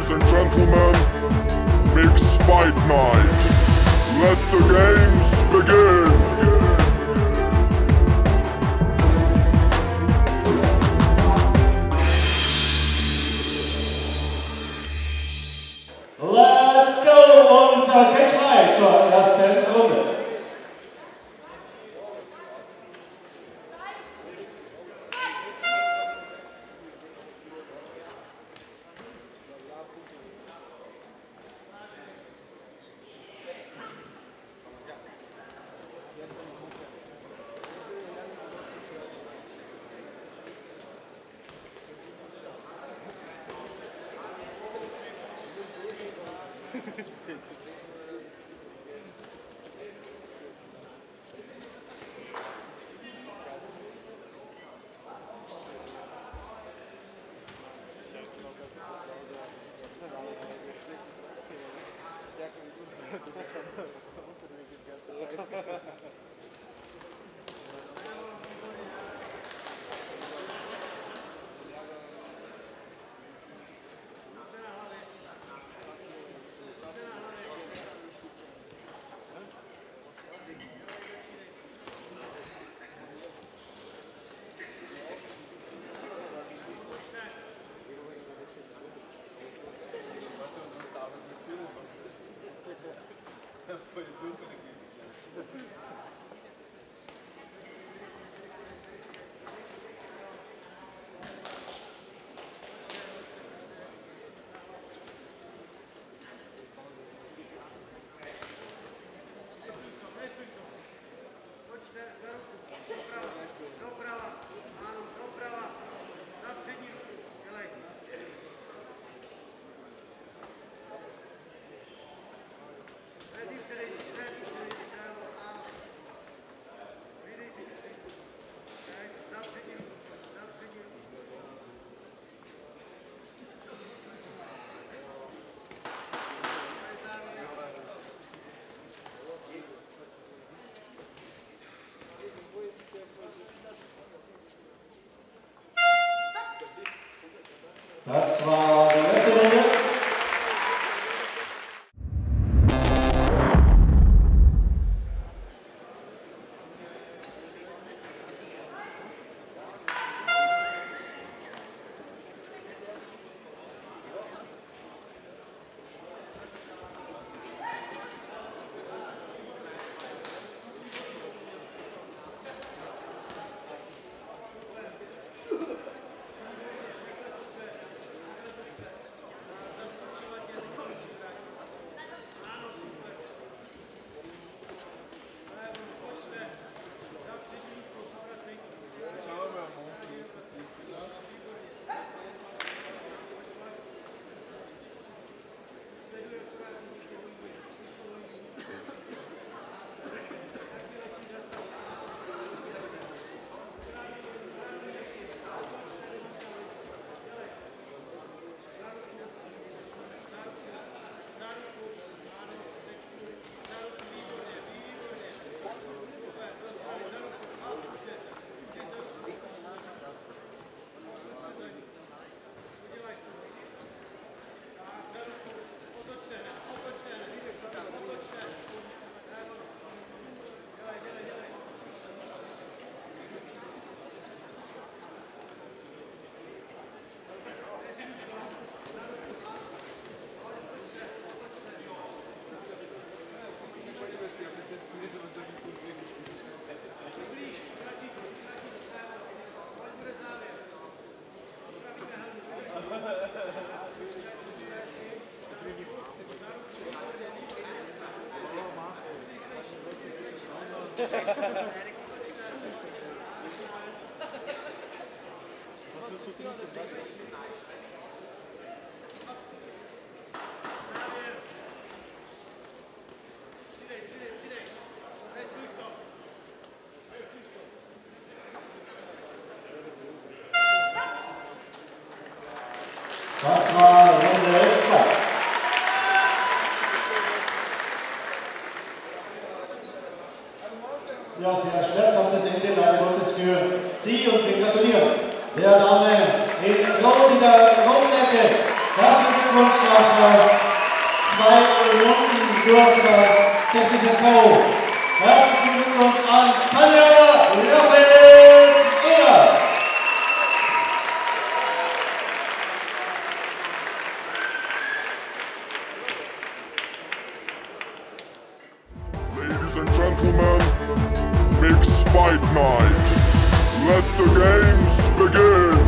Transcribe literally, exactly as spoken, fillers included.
Ladies and gentlemen, mixed fight night. Let the games begin. Let's go und Catch frei zur ersten Runde. Das war die letzte Runde. Das war Runde zwei. Ja, sehr schmerzhaftes Ende leider Gottes für Sie und wir gratulieren der Dame in Rot in der Rotecke. Glückwunsch nach äh, zwei Runden durch äh, technisches K O. Herzlichen Glückwunsch an Tanja Rappels-Eder. Ladies and gentlemen, Mixed Fight Night. Let the games begin.